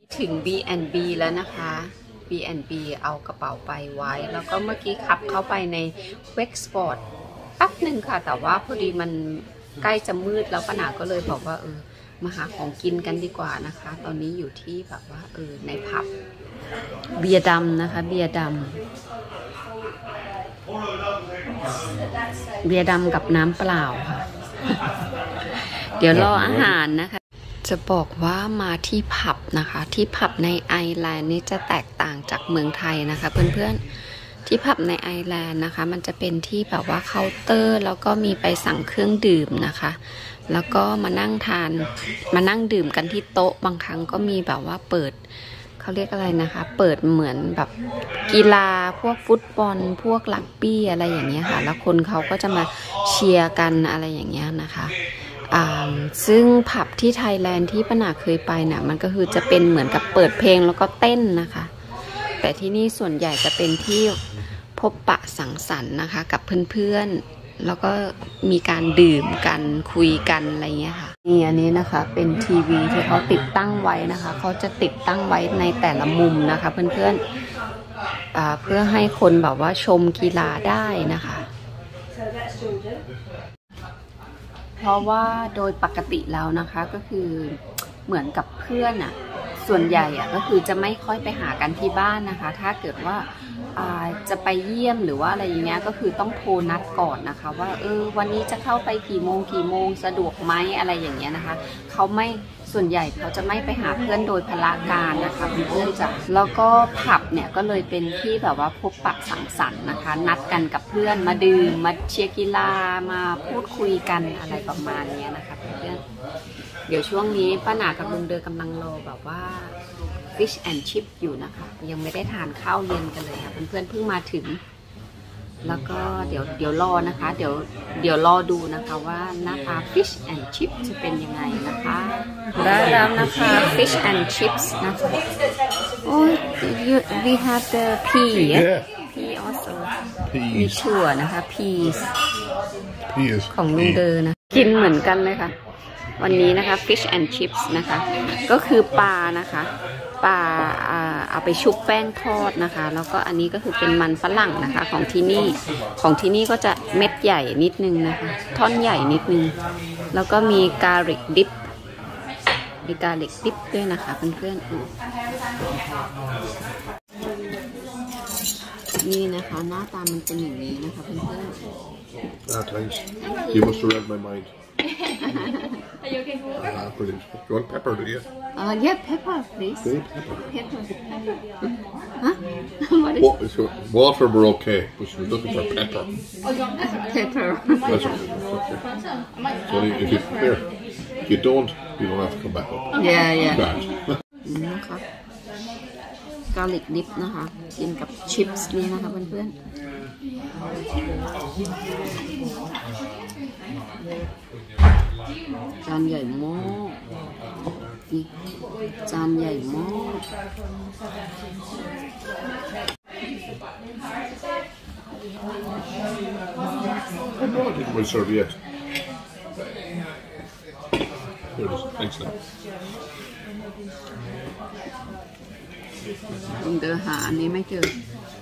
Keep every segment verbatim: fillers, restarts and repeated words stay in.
ถึง บี แอนด์ บี แล้วนะคะ บี แอนด์ บี เอากระเป๋าไปไว้แล้วก็เมื่อกี้ขับเข้าไปใน Wexford แป๊บหนึ่งค่ะแต่ว่าพอดีมันใกล้จะมืดแล้วป้าหนาก็เลยบอกว่าเออมาหาของกินกันดีกว่านะคะตอนนี้อยู่ที่แบบว่าเออในผับเบียร์ดำนะคะเบียร์ดำเบียร์ดำกับน้ำเปล่าค่ะเดี๋ยวรออาหารนะคะจะบอกว่ามาที่ผับนะคะที่ผับในไอร์แลนด์นี่จะแตกต่างจากเมืองไทยนะคะเพื่อนๆที่ผับในไอร์แลนด์นะคะมันจะเป็นที่แบบว่าเคาน์เตอร์แล้วก็มีไปสั่งเครื่องดื่มนะคะแล้วก็มานั่งทานมานั่งดื่มกันที่โต๊ะบางครั้งก็มีแบบว่าเปิดเขาเรียกอะไรนะคะเปิดเหมือนแบบกีฬาพวกฟุตบอลพวกรักบี้อะไรอย่างเงี้ยค่ะแล้วคนเขาก็จะมาเชียร์กันอะไรอย่างเงี้ยนะคะซึ่งผับที่ไทยแลนด์ที่ป้าหนาเคยไปเนี่ยมันก็คือจะเป็นเหมือนกับเปิดเพลงแล้วก็เต้นนะคะแต่ที่นี่ส่วนใหญ่จะเป็นที่พบปะสังสรรค์นะคะกับเพื่อนๆแล้วก็มีการดื่มกันคุยกันอะไรเงี้ยค่ะนี่อันนี้นะคะเป็นทีวีที่เขาติดตั้งไว้นะคะเขาจะติดตั้งไว้ในแต่ละมุมนะคะเพื่อนๆเพื่อให้คนแบบว่าชมกีฬาได้นะคะเพราะว่าโดยปกติแล้วนะคะก็คือเหมือนกับเพื่อนอ่ะส่วนใหญ่อ่ะก็คือจะไม่ค่อยไปหากันที่บ้านนะคะถ้าเกิดว่าจะไปเยี่ยมหรือว่าอะไรอย่างเงี้ยก็คือต้องโทรนัดก่อนนะคะว่าเออวันนี้จะเข้าไปกี่โมงกี่โมงสะดวกไหมอะไรอย่างเงี้ยนะคะเขาไม่ส่วนใหญ่เขาจะไม่ไปหาเพื่อนโดยพลาการนะคะเพื่อนจะแล้วก็ผับเนี่ยก็เลยเป็นที่แบบว่าพบปะสังสรรค์นะคะนัดกันกับเพื่อนมาดื่มมาเชียร์กีฬามาพูดคุยกันอะไรประมาณนี้นะคะเพื่อนเดี๋ยวช่วงนี้ป้าหนากับลุงเดือกำลังรอแบบว่า fish and chip อยู่นะคะยังไม่ได้ทานข้าวเย็นกันเลยค่ะเพื่อนๆเพิ่งมาถึงแล้วก็เดี๋ยวเดี๋ยวรอนะคะเดี๋ยวเดี๋ยวรอดูนะคะว่าหน้าตา fish and chip จะเป็นยังไงนะคะได้แล้วนะคะ fish and chips นะคะโอ้ย we have the pea pea also มีถั่วนะคะ peas ของลุงเดอนะกินเหมือนกันเลยค่ะวันนี้นะคะ fish and chips นะคะก็คือปลานะคะปลาเอาไปชุบแป้งทอดนะคะแล้วก็อันนี้ก็คือเป็นมันฝรั่งนะคะของที่นี่ของที่นี่ก็จะเม็ดใหญ่นิดนึงนะคะท่อนใหญ่นิดนึงแล้วก็มีกาลิกดิปมีกาลิกดิปด้วยนะคะเพื่อนๆนี่นะคะหน้าตามันเป็นอย่างนี้นะคะเพื่อนๆ You must have read my mind. Are you okay for water? Ah, brilliant. You want pepper, do you? Uh, yeah, pepper, please. Okay, pepper. Pepper. Huh? What is What, so water were okay, but she was looking for pepper. Oh, you want pepper? pepper? That's okay. Okay. So if you, here, if you don't, you don't have to come back up. Yeah, yeah. Grand. นะคะกาลิกดิปนะคะกินกับชิปส์นี่นะคะเพื่อนๆจานใหญ่มากนี่จานใหญ่มาก Oh no, I didn't want serviette. Here it is. Thanks now. ลุงเดอหาอันนี้ไม่เจอ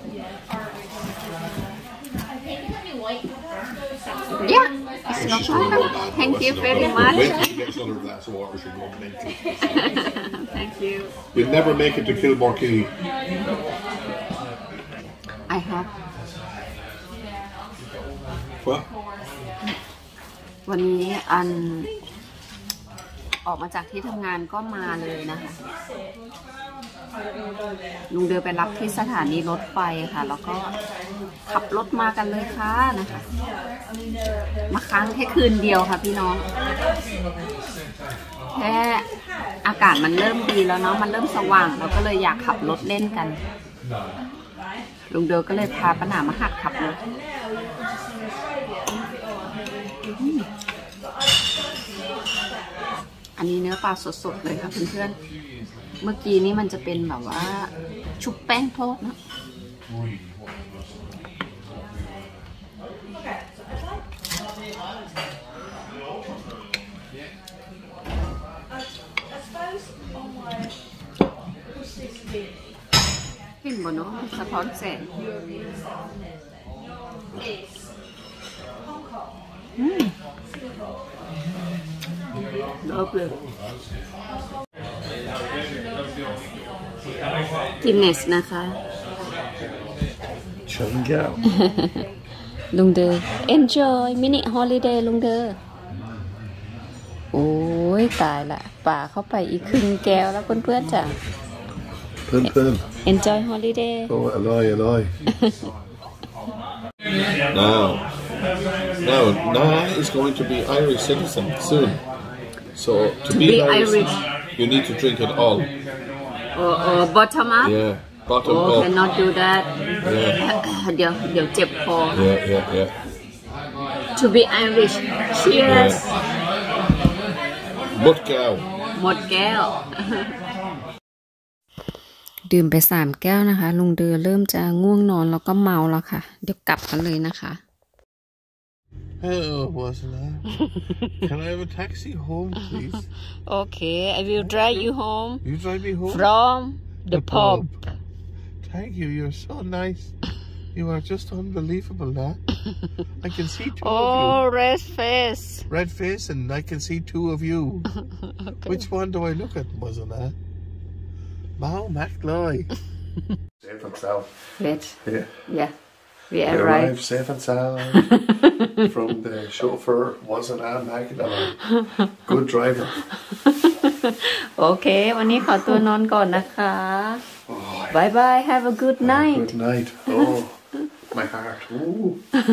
Yeah, it's no problem. Thank you very much. Wait till you get another glass of water, she'll go mental. Thank you. You'll never make it to Kilmorkey. I have. What? วันนี้อันออกมาจากที่ทำงานก็มาเลยนะคะลุงเดินไปรับที่สถานีรถไฟค่ะแล้วก็ขับรถมากันเลยค่ะนะคะมาค้างแค่คืนเดียวค่ะพี่น้องแค่อากาศมันเริ่มดีแล้วเนาะมันเริ่มสว่างเราก็เลยอยากขับรถเล่นกันลุงเดินก็เลยพาป้าหนามาหัดขับรถอันนี้เนื้อปลาสดๆเลยค่ะเพื่อนๆเมื่อกี้นี้มันจะเป็นแบบว่าชุบแป้งทอดนะบ่เนาะสะท้อนแสงอืมเลิฟเลยกินเนสนะคะ Chungao. ลุงเดอ enjoy mini holiday ลุงเดอโอ้ยตายละป่าเข้าไปอีกครึ่งแก้วแล้วเพื่อนๆจ้ะ Pun pun. enjoy holiday Oh, Aloy, Aloy. Now, now, Na is going to be Irish citizen soon. So to, To be, be an Irish, Irish. you need to drink it all. or, or bottom up Yeah, bottom oh up. cannot do that Yeah, เดี๋ยวเดี๋ยวเจ็บคอ yeah, yeah, yeah. to be Irish cheers But cow. หมดแก้ว ดื่มไปสามแก้วนะคะ ลุงเดือเริ่มจะง่วงนอนแล้วก็เมาแล้วค่ะ เดี๋ยวกลับกันเลยนะคะ Hello, wasn't I? Can I have a taxi home, please? Okay I will drive you home You drive me home? from the The pub pub. Thank you, you're so nice. You are just unbelievable, Nah. I can see two oh of red face you. Red face, and I can see two of you. okay. Which one do I look at, wasn't I? Mao McLoy. Safe and sound. wait Yeah. yeah we We arrived arrived safe and sound from the chauffeur, wasn't I, McLoy? Good driver. โอเค วันนี้ขอตัวนอนก่อนนะคะ Oh, บายบาย have a good night good night. Oh, my heart. Ooh.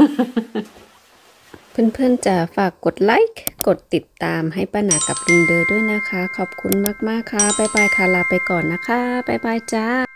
เพื่อนๆจะฝากกดไลค์ กดติดตามให้ป้าหนากับลุงเดอด้วยนะคะ ขอบคุณมากๆค่ะ บ๊ายบายค่ะ ลาไปก่อนนะคะ บ๊ายบายจ้า